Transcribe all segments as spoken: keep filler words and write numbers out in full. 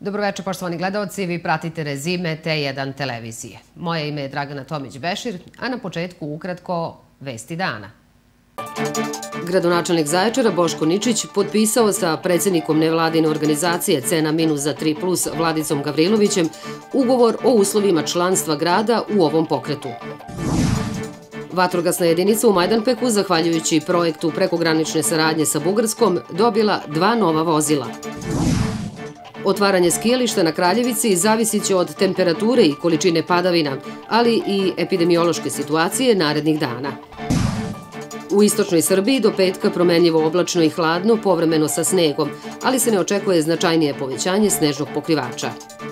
Dobroveče, poštovani gledalci, vi pratite rezime T jedan televizije. Moje ime je Dragana Tomić-Bešir, a na početku ukratko vesti dana. Gradonačelnik Zaječara Boško Ničić potpisao sa predsjednikom nevladine organizacije Cena minus za tri plus Vladicom Gavrilovićem ugovor o uslovima članstva grada u ovom pokretu. Vatrogasna jedinica u Majdanpeku, zahvaljujući projektu prekogranične saradnje sa Bugarskom, dobila dva nova vozila. Otvaranje skijališta na Kraljevici zavisit će od temperature i količine padavina, ali i epidemiološke situacije narednih dana. U istočnoj Srbiji do petka promenljivo oblačno i hladno, povremeno sa snegom, ali se ne očekuje značajnije povećanje snežnog pokrivača.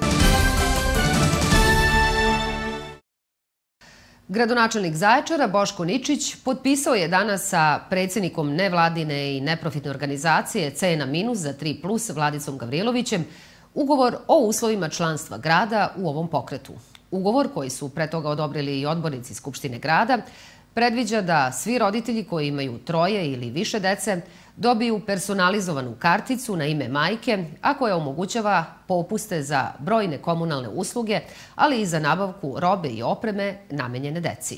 Gradonačelnik Zaječara Boško Ničić potpisao je danas sa predsjednikom nevladine i neprofitne organizacije Cena minus za tri plus Vladicom Gavrilovićem ugovor o uslovima članstva grada u ovom pokretu. Ugovor, koji su pre toga odobrili i odbornici Skupštine grada, predviđa da svi roditelji koji imaju troje ili više dece dobiju personalizovanu karticu na ime majke, a koja omogućava popuste za brojne komunalne usluge, ali i za nabavku robe i opreme namenjene deci.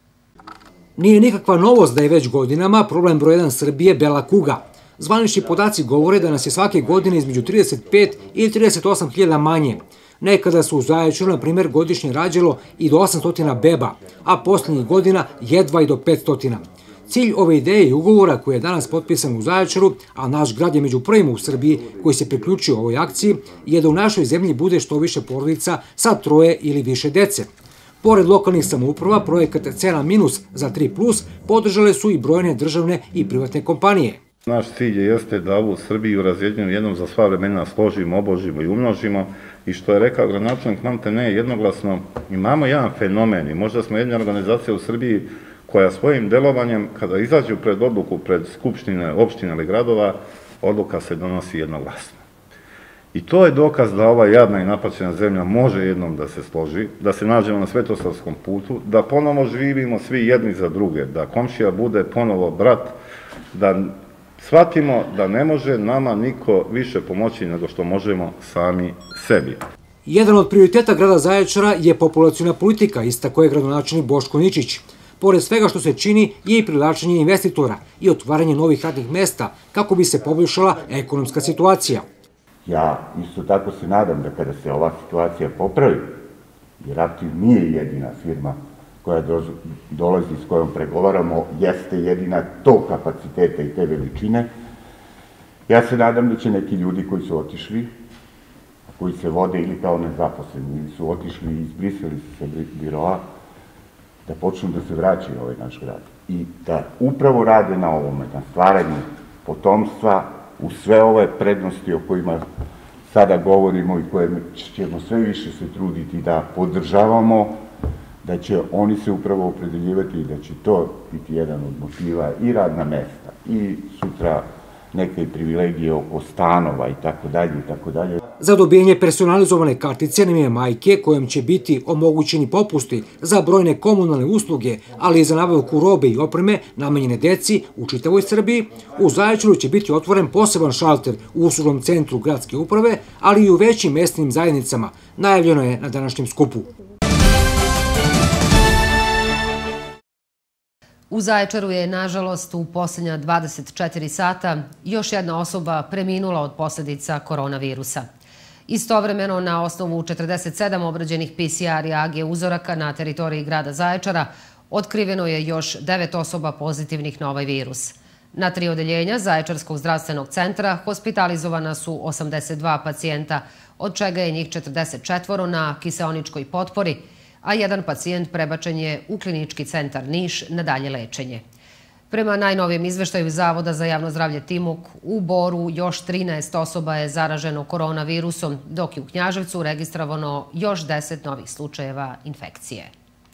Nije nikakva novost da je već godinama problem broj jedan Srbije bela kuga. Zvanični podaci govore da nas je svake godine između trideset pet i trideset osam hiljada manje. Nekada su u Zaječaru, na primjer, godišnje rađalo i do osamsto beba, a posljednjih godina jedva i do petsto. Cilj ove ideje i ugovora koji je danas potpisan u Zaječaru, a naš grad je među prvima u Srbiji koji se priključio ovoj akciji, je da u našoj zemlji bude što više porodica sa troje ili više dece. Pored lokalnih samouprava, projekat Cena minus za tri plus podržale su i brojne državne i privatne kompanije. Naš cilj jeste da ovu Srbiju razjedinimo jednom za sva vremena složimo, obožimo i umnožimo i što je rekao gradonačelnik Mante ne jednoglasno, imamo jedan fenomen i možda smo jedna organizacija u Srbiji koja svojim delovanjem, kada izađu pred odluku, pred skupštine, opštine ili gradova, odluka se donosi jednoglasno. I to je dokaz da ova jadna i napaćena zemlja može jednom da se složi, da se nađemo na svetosavskom putu, da ponovo živimo svi jedni za druge, da komšija bude ponovo brat, da shvatimo da ne može nama niko više pomoći nego što možemo sami sebi. Jedan od prioriteta grada Zaječara je populaciona politika, istakao je gradonačelnik Boško Ničić. Pored svega što se čini je i privlačenje investitora i otvaranje novih radnih mesta kako bi se poboljšala ekonomska situacija. Ja isto tako se nadam da kada se ova situacija popravi, jer Aktiv nije jedina firma koja dolazi s kojom pregovaramo, jeste jedina tog kapaciteta i te veličine. Ja se nadam da će neki ljudi koji su otišli, koji se vode ili kao nezaposleni, ili su otišli i izbrisali se biroa, da počnu da se vraćaju u ovaj naš grad. I da upravo rade na ovome, na stvaranju potomstva, u sve ove prednosti o kojima sada govorimo i koje ćemo sve više se truditi da podržavamo, da će oni se upravo opredeljivati i da će to biti jedan od motiva i radna mesta i sutra neke privilegije oko stanova i tako dalje i tako dalje. Za dobijenje personalizovane kartice na ime majke, kojom će biti omogućeni popusti za brojne komunalne usluge, ali i za nabavku robe i opreme namenjene deci u čitavoj Srbiji, u Zaječaru će biti otvoren poseban šalter u uslužnom centru gradske uprave, ali i u većim mestnim zajednicama, najavljeno je na današnjem skupu. U Zaječaru je, nažalost, u posljednja dvadeset četiri sata još jedna osoba preminula od posljedica koronavirusa. Istovremeno, na osnovu četrdeset sedam obrađenih P C R i A G uzoraka na teritoriji grada Zaječara, otkriveno je još devet osoba pozitivnih na ovaj virus. Na tri odeljenja Zaječarskog zdravstvenog centra hospitalizovana su osamdeset dva pacijenta, od čega je njih četrdeset četiri na kiseoničkoj potpori, a jedan pacijent prebačen je u klinički centar Niš na dalje lečenje. Prema najnovijem izveštaju Zavoda za javno zdravlje Timok, u Boru još trinaest osoba je zaraženo koronavirusom, dok je u Knjaževcu registrovano još deset novih slučajeva infekcije.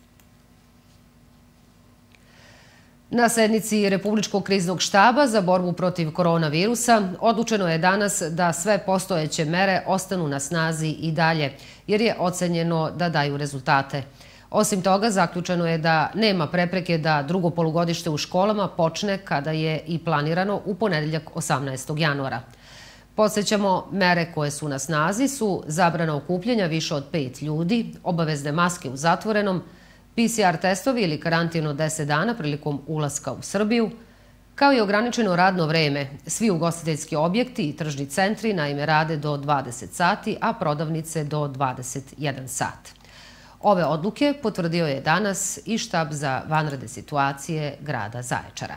Na sednici Republičkog kriznog štaba za borbu protiv koronavirusa odlučeno je danas da sve postojeće mere ostanu na snazi i dalje, jer je ocenjeno da daju rezultate. Osim toga, zaključeno je da nema prepreke da drugo polugodište u školama počne kada je i planirano u ponedeljak osamnaestog januara. Podsećamo, mere koje su na snazi su zabrana okupljanja više od pet ljudi, obavezne maske u zatvorenom, P C R testovi ili karantin od deset dana prilikom ulaska u Srbiju, kao i ograničeno radno vreme. Svi ugostiteljski objekti i tržni centri naime rade do dvadeset sati, a prodavnice do dvadeset jedan sat. Ove odluke potvrdio je danas i štab za vanredne situacije grada Zaječara.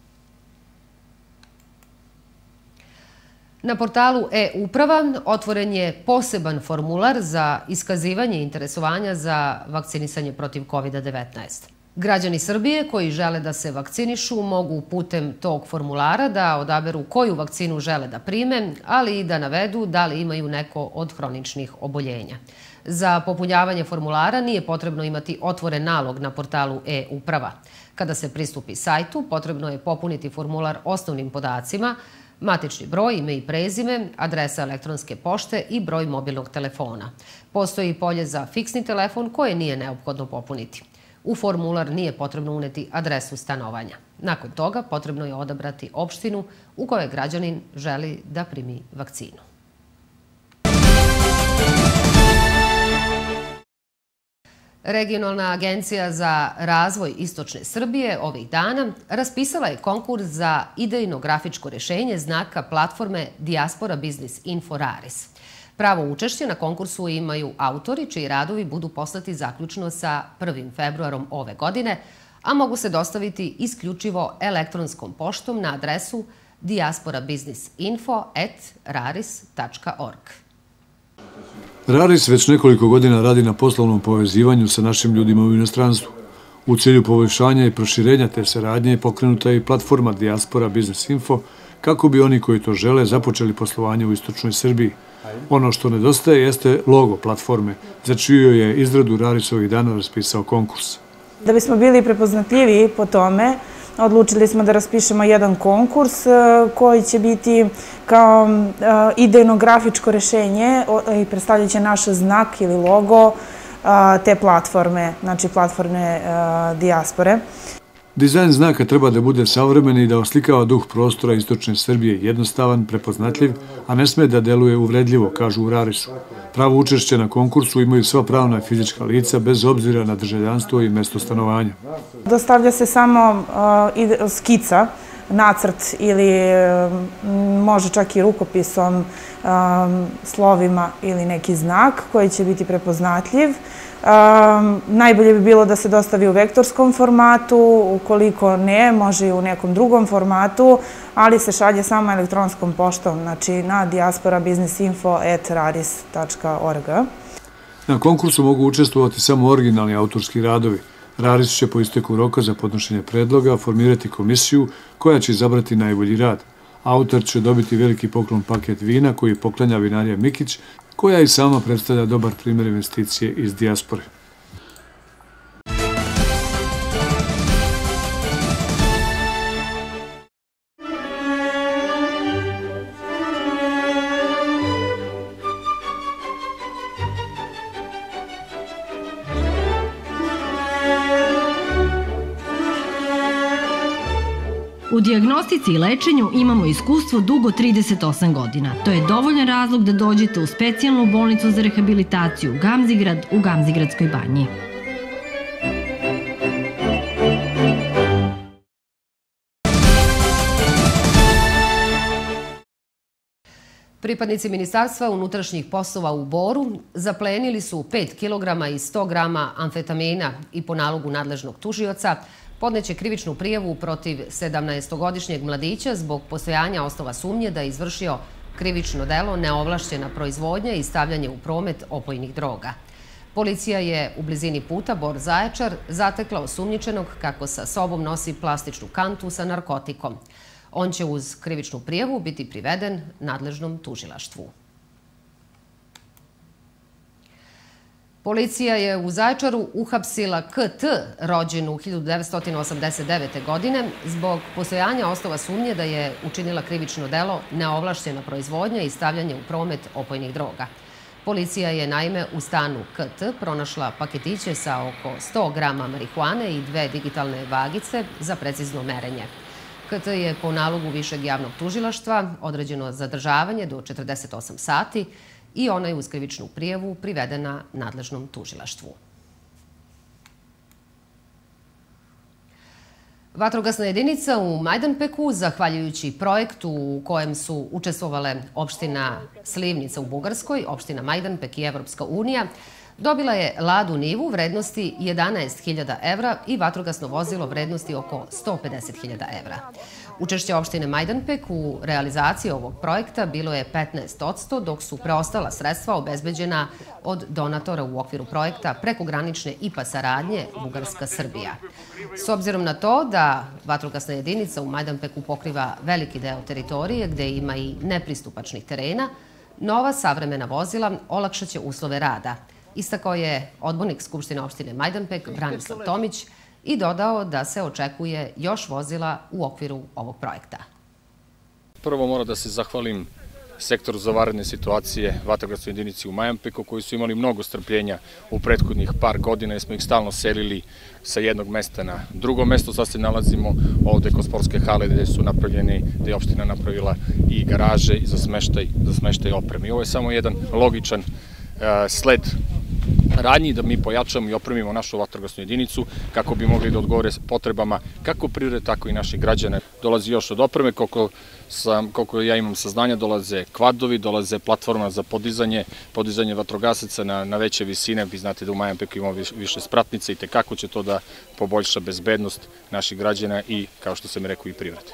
Na portalu e-uprava otvoren je poseban formular za iskazivanje interesovanja za vakcinisanje protiv kovid devetnaest. Građani Srbije koji žele da se vakcinišu mogu putem tog formulara da odaberu koju vakcinu žele da prime, ali i da navedu da li imaju neko od hroničnih oboljenja. Za popunjavanje formulara nije potrebno imati otvoren nalog na portalu e-uprava. Kada se pristupi sajtu, potrebno je popuniti formular osnovnim podacima, matični broj, ime i prezime, adresa elektronske pošte i broj mobilnog telefona. Postoji i polje za fiksni telefon koje nije neophodno popuniti. U formular nije potrebno uneti adresu stanovanja. Nakon toga potrebno je odabrati opštinu u kojoj građanin želi da primi vakcinu. Regionalna agencija za razvoj Istočne Srbije ovih dana raspisala je konkurs za idejno-grafičko rešenje znaka platforme Diaspora Business Info Raris. Pravo učešće na konkursu imaju autori čiji radovi budu poslati zaključno sa prvim februarom ove godine, a mogu se dostaviti isključivo elektronskom poštom na adresu diaspora business info at raris tačka org. Raris već nekoliko godina radi na poslovnom povezivanju sa našim ljudima u inostranstvu. U cilju poboljšanja i proširenja te saradnje pokrenuta je i platforma Diaspora Business Info kako bi oni koji to žele započeli poslovanje u Istočnoj Srbiji. Ono što nedostaje jeste logo platforme, za čiju je izradu Raris ovih dana raspisao konkurs. Da bismo bili prepoznatljivi po tome, odlučili smo da raspišemo jedan konkurs koji će biti kao idejno-grafičko rešenje i predstavljaće naš znak ili logo te platforme, znači platforme Dijaspore. Dizajn znaka treba da bude savremen i da oslikava duh prostora Istočne Srbije, jednostavan, prepoznatljiv, a ne sme da deluje uvredljivo, kažu u Rarisu. Pravo učešće na konkursu imaju sva pravna i fizička lica bez obzira na državljanstvo i mesto stanovanja. Dostavlja se samo skica, nacrt ili može čak i rukopisom, slovima ili neki znak koji će biti prepoznatljiv. Najbolje bi bilo da se dostavi u vektorskom formatu, ukoliko ne, može i u nekom drugom formatu, ali se šalje samo elektronskom poštom, znači na diaspora business info at raris tačka org. Na konkursu mogu učestvovati samo originalni autorski radovi. Raris će po isteku roka za podnošenje predloga formirati komisiju koja će izabrati najbolji rad. Autor će dobiti veliki poklon paket vina koji poklanja vinarija Mikić, koja i sama predstavlja dobar primjer investicije iz dijaspore. U dijagnostici i lečenju imamo iskustvo dugo trideset osam godina. To je dovoljan razlog da dođete u specijalnu bolnicu za rehabilitaciju Gamzigrad u Gamzigradskoj banji. Pripadnici Ministarstva unutrašnjih poslova u Boru zaplenili su pet kilograma i sto grama amfetamina i po nalogu nadležnog tužioca podneće krivičnu prijavu protiv sedamnaestogodišnjeg mladića zbog postojanja osnova sumnje da je izvršio krivično delo neovlašćena proizvodnja i stavljanje u promet opojnih droga. Policija je u blizini puta Bor-Zaječar zatekla osumnjičenog kako sa sobom nosi plastičnu kantu sa narkotikom. On će uz krivičnu prijavu biti priveden nadležnom tužilaštvu. Policija je u Zaječaru uhapsila K T, rođenu hiljadu devetsto osamdeset devete. godine, zbog postojanja osnova sumnje da je učinila krivično delo neovlašćena proizvodnja i stavljanje u promet opojnih droga. Policija je naime u stanu K T pronašla paketiće sa oko sto grama marihuane i dve digitalne vagice za precizno merenje. K T je po nalogu Višeg javnog tužilaštva određeno zadržavanje do četrdeset osam sati i ona je uz krivičnu prijavu privedena nadležnom tužilaštvu. Vatrogasna jedinica u Majdanpeku, zahvaljujući projektu u kojem su učestvovale opština Slivnica u Bugarskoj, opština Majdanpek i Evropska unija, dobila je Ladu Nivu vrednosti jedanaest hiljada evra i vatrogasno vozilo vrednosti oko sto pedeset hiljada evra. Učešće opštine Majdanpek u realizaciji ovog projekta bilo je petnaest posto, dok su preostala sredstva obezbeđena od donatora u okviru projekta prekogranične I P A saradnje Bugarska-Srbija. S obzirom na to da vatrogasna jedinica u Majdanpeku pokriva veliki deo teritorije gde ima i nepristupačnih terena, nova savremena vozila olakšaće uslove rada, istakao je odbornik Skupštine opštine Majdanpek Branislav Tomić i dodao da se očekuje još vozila u okviru ovog projekta. Prvo moram da se zahvalim sektoru za vanredne situacije vatrogasnoj jedinici u Majdanpeku, koji su imali mnogo strpljenja u prethodnih par godina jer smo ih stalno selili sa jednog mesta na drugo mesto. Sad se nalazimo ovde kod sportske hale gde su napravljeni, gde je opština napravila i garaže za smeštaj, za smeštaj opreme. I ovo je samo jedan logičan sled radnji da mi pojačamo i opremimo našu vatrogasnu jedinicu kako bi mogli da odgovore potrebama kako privrede, tako i naših građana. Dolazi još od opreme, koliko, sam, koliko ja imam saznanja, dolaze kvadovi, dolaze platforma za podizanje, podizanje vatrogasaca na, na veće visine. Vi znate da u Majdanpeku imamo više spratnica i tekako će to da poboljša bezbednost naših građana i, kao što sam rekao, i privrede.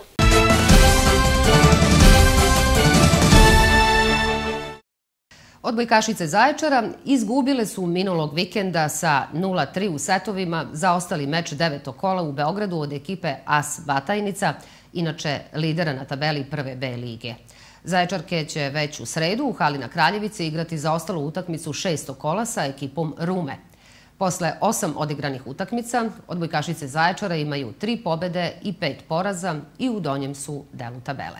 Odbojkašice Zaječara izgubile su minulog vikenda sa nula tri u setovima zaostali meč devetog kola u Beogradu od ekipe A S Batajnica, inače lidera na tabeli prve B lige. Zaječarke će već u sredu u hali na Kraljevici igrati zaostalu utakmicu šestog kola sa ekipom Rume. Posle osam odigranih utakmica, odbojkašice Zaječara imaju tri pobede i pet poraza i u donjem su delu tabele.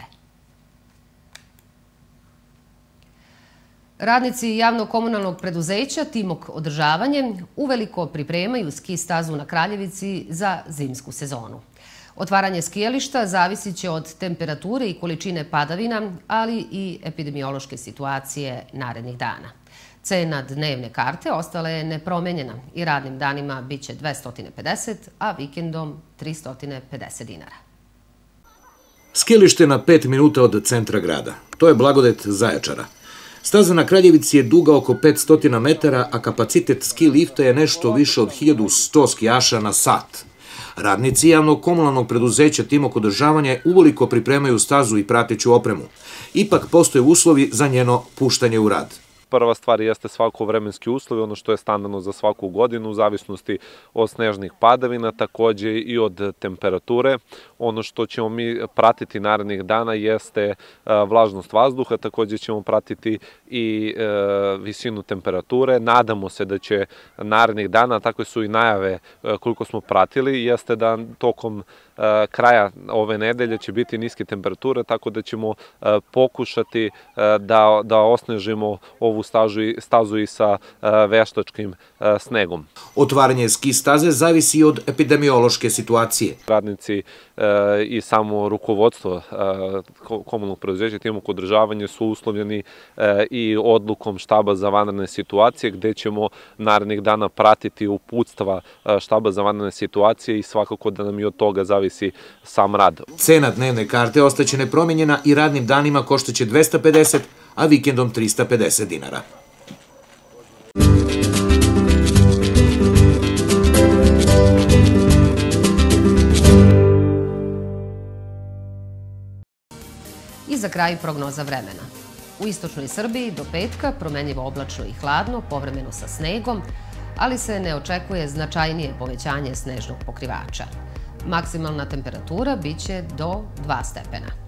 Radnici javnog komunalnog preduzeća Timok održavanje uveliko pripremaju ski stazu na Kraljevici za zimsku sezonu. Otvaranje skijališta zavisit će od temperature i količine padavina, ali i epidemiološke situacije narednih dana. Cena dnevne karte ostala je nepromenjena i radnim danima biće dvesta pedeset, a vikendom trista pedeset dinara. Skijalište na pet minuta od centra grada. To je blagodet Zaječara. Staza na Kraljevici je duga oko petsto metara, a kapacitet ski lifta je nešto više od hiljadu sto skijaša na sat. Radnici javnog komunalnog preduzeća Timok održavanja uveliko pripremaju stazu i prateću opremu. Ipak postoje uslovi za njeno puštanje u rad. Prva stvar jeste svako vremenski uslovi, ono što je standardno za svaku godinu, u zavisnosti od snežnih padavina, takođe i od temperature. Ono što ćemo mi pratiti narednih dana jeste vlažnost vazduha, takođe ćemo pratiti i visinu temperature. Nadamo se da će narednih dana, takve su i najave koliko smo pratili, jeste da tokom kraja ove nedelje će biti niske temperature, tako da ćemo pokušati da, da osnežimo ovu stažu, stazu i sa veštačkim snegom. Otvaranje ski staze zavisi od epidemiološke situacije. Radnici i samo rukovodstvo komunalnog preduzeća Timok održavanje su uslovljeni i odlukom štaba za vanredne situacije, gde ćemo narednih dana pratiti uputstva štaba za vanredne situacije i svakako da nam i od toga zavisi sam rad. Cena dnevne karte ostaće nepromenjena i radnim danima koštaće dvesta pedeset, a vikendom trista pedeset dinara. I za kraj prognoza vremena. U istočnoj Srbiji do petka promenljivo oblačno i hladno, povremeno sa snegom, ali se ne očekuje značajnije povećanje snežnog pokrivača. Maksimalna temperatura biće do dva stepena.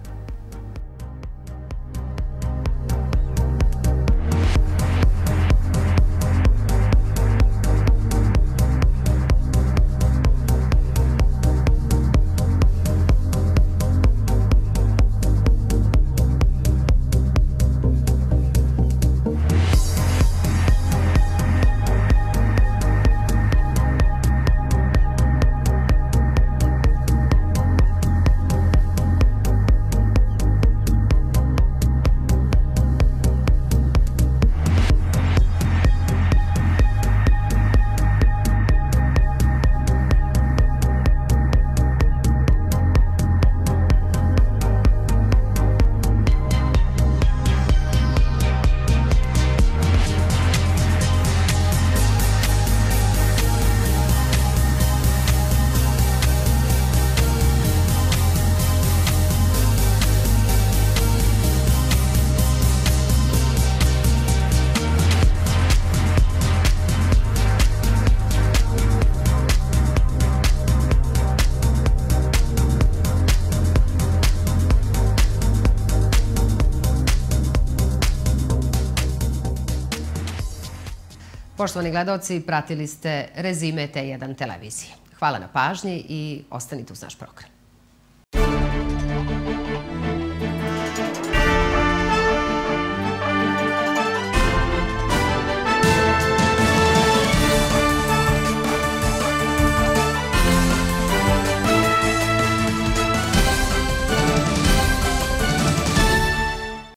Poštovani gledalci, pratili ste rezime T jedan televizije. Hvala na pažnji i ostanite uz naš program.